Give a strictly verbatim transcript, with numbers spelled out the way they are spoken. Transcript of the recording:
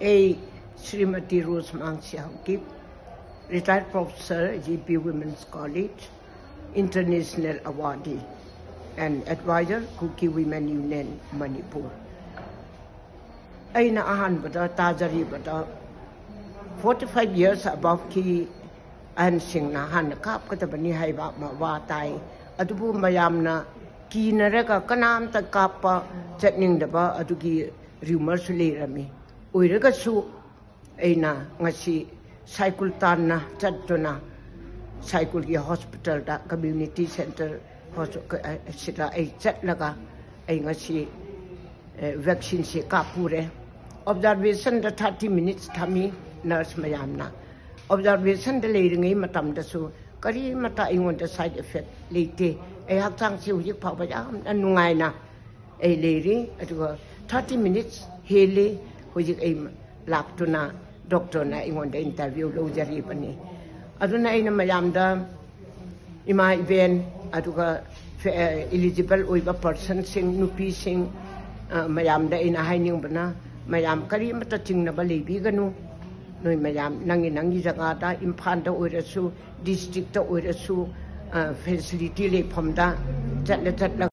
A. Srimati Rose Mangsiangkip, retired professor, G P Women's College, international awardee, and advisor, Kuki Women Union, Manipur. Aina ahan bada tajari bada forty-five years above ki an sing na han kap kata bani hai ba ma wa tai adubu mayamna ki nareka kanam ta kapa chatning daba adugi rumors le rami oiraga su aina ngasi cycle tan na chatuna cycle ki hospital da community center hospital sita ai chat laga ai ngasi vaccine se kapure observation da thirty minutes thami nurse mayamna observation da leiringai matam da su kari mata ingon da side effect leite ai hakchang si hujik phau ba yam nungai na ai leiri aduga thirty minutes hele hujik ai laktuna doctor na ingon da interview lo jari pani aduna ai na mayam da ima event aduga eligible oiba person sing nupi sing mayam da ina haining bana mayam kari mata chingna ba lebi ganu noi mayam nangi nangi jaga da imphal da oirasu district da oirasu facility le phom da chat chat